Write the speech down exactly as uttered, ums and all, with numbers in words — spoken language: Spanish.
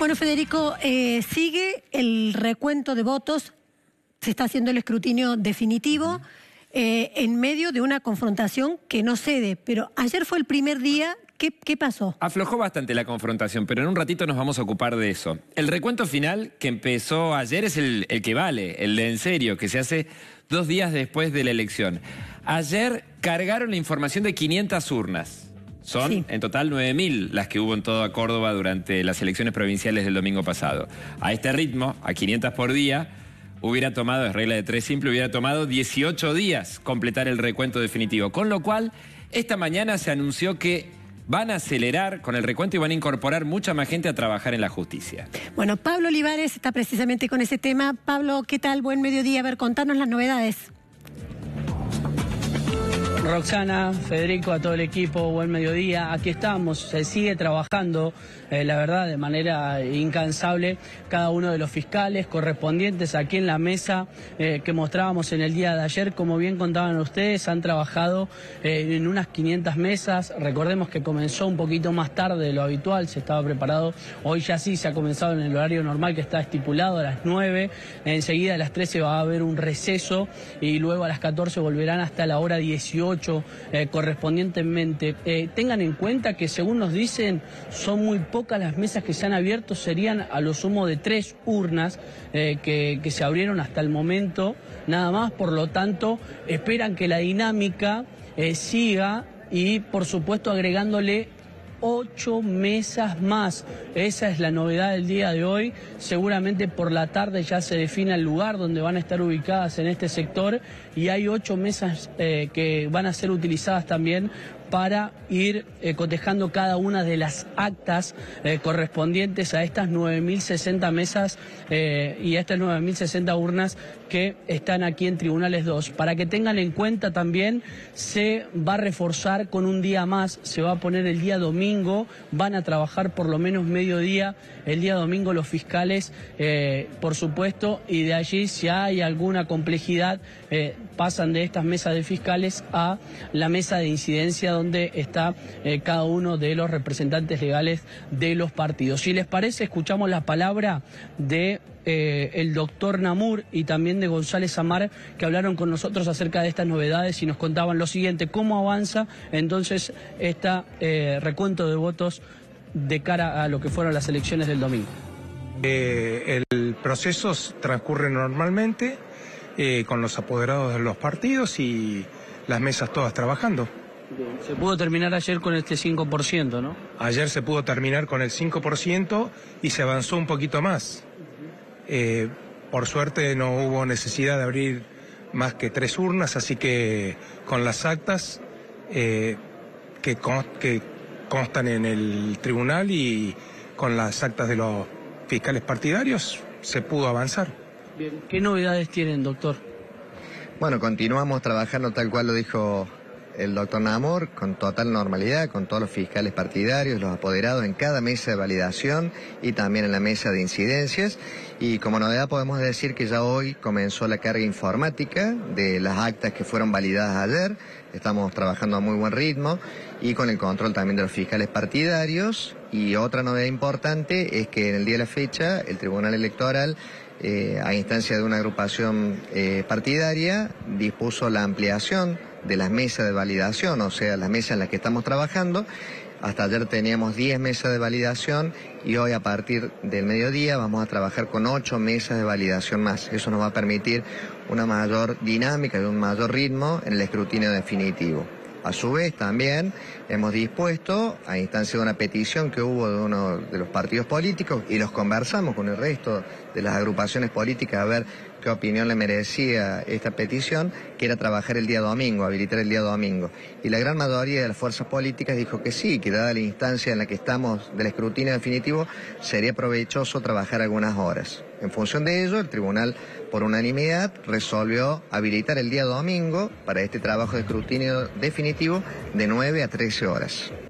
Bueno, Federico, eh, sigue el recuento de votos, se está haciendo el escrutinio definitivo eh, en medio de una confrontación que no cede, pero ayer fue el primer día. ¿Qué, ¿Qué pasó? Aflojó bastante la confrontación, pero en un ratito nos vamos a ocupar de eso. El recuento final que empezó ayer es el, el que vale, el de en serio, que se hace dos días después de la elección. Ayer cargaron la información de quinientas urnas. Son sí. en total nueve mil las que hubo en toda Córdoba durante las elecciones provinciales del domingo pasado. A este ritmo, a quinientas por día, hubiera tomado, es regla de tres simple, hubiera tomado dieciocho días completar el recuento definitivo. Con lo cual, esta mañana se anunció que van a acelerar con el recuento y van a incorporar mucha más gente a trabajar en la justicia. Bueno, Pablo Olivares está precisamente con ese tema. Pablo, ¿qué tal? Buen mediodía. A ver, contanos las novedades. Roxana, Federico, a todo el equipo, buen mediodía. Aquí estamos, se sigue trabajando, eh, la verdad, de manera incansable, cada uno de los fiscales correspondientes aquí en la mesa eh, que mostrábamos en el día de ayer. Como bien contaban ustedes, han trabajado eh, en unas quinientas mesas. Recordemos que comenzó un poquito más tarde de lo habitual, se estaba preparado. Hoy ya sí se ha comenzado en el horario normal que está estipulado a las nueve. Enseguida a las trece va a haber un receso y luego a las catorce volverán hasta la hora dieciocho. Eh, correspondientemente. Eh, tengan en cuenta que, según nos dicen, son muy pocas las mesas que se han abierto, serían a lo sumo de tres urnas eh, que, que se abrieron hasta el momento, nada más. Por lo tanto, esperan que la dinámica eh, siga y, por supuesto, agregándole ocho mesas más. Esa es la novedad del día de hoy. Seguramente por la tarde ya se define el lugar donde van a estar ubicadas en este sector y hay ocho mesas eh, que van a ser utilizadas también para ir eh, cotejando cada una de las actas eh, correspondientes a estas nueve mil sesenta mesas eh, y a estas nueve mil sesenta urnas que están aquí en Tribunales dos. Para que tengan en cuenta también, se va a reforzar con un día más, se va a poner el día domingo, van a trabajar por lo menos mediodía el día domingo los fiscales, eh, por supuesto, y de allí, si hay alguna complejidad, eh, pasan de estas mesas de fiscales a la mesa de incidencia donde está eh, cada uno de los representantes legales de los partidos. Si les parece, escuchamos la palabra de eh, el doctor Namur y también de González Amar, que hablaron con nosotros acerca de estas novedades y nos contaban lo siguiente: cómo avanza entonces este eh, recuento de votos de cara a lo que fueron las elecciones del domingo. Eh, el proceso transcurre normalmente eh, con los apoderados de los partidos y las mesas todas trabajando. Bien. Se pudo terminar ayer con este cinco por ciento, ¿no? Ayer se pudo terminar con el cinco por ciento y se avanzó un poquito más. Eh, por suerte no hubo necesidad de abrir más que tres urnas, así que con las actas eh, que, con, que constan en el tribunal y con las actas de los fiscales partidarios se pudo avanzar. Bien. ¿Qué novedades tienen, doctor? Bueno, continuamos trabajando tal cual lo dijo el doctor Namur, con total normalidad, con todos los fiscales partidarios, los apoderados en cada mesa de validación y también en la mesa de incidencias. Y como novedad podemos decir que ya hoy comenzó la carga informática de las actas que fueron validadas ayer. Estamos trabajando a muy buen ritmo y con el control también de los fiscales partidarios. Y otra novedad importante es que en el día de la fecha el Tribunal Electoral, eh, a instancia de una agrupación eh, partidaria, dispuso la ampliación de las mesas de validación, o sea, las mesas en las que estamos trabajando. Hasta ayer teníamos diez mesas de validación y hoy a partir del mediodía vamos a trabajar con ocho mesas de validación más. Eso nos va a permitir una mayor dinámica y un mayor ritmo en el escrutinio definitivo. A su vez también hemos dispuesto, a instancia de una petición que hubo de uno de los partidos políticos, y los conversamos con el resto de las agrupaciones políticas a ver qué opinión le merecía esta petición, que era trabajar el día domingo, habilitar el día domingo. Y la gran mayoría de las fuerzas políticas dijo que sí, que dada la instancia en la que estamos del escrutinio definitivo, sería provechoso trabajar algunas horas. En función de ello, el tribunal, por unanimidad, resolvió habilitar el día domingo para este trabajo de escrutinio definitivo de nueve a trece horas.